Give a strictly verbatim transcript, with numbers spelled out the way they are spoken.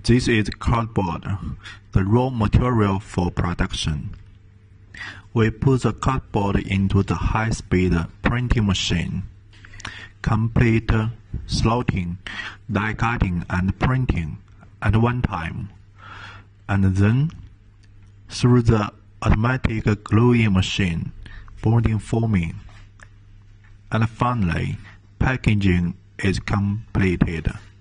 This is cardboard, the raw material for production. We put the cardboard into the high-speed printing machine, complete slotting, die cutting and printing at one time, and then, through the automatic gluing machine, bonding forming, and finally, packaging is completed.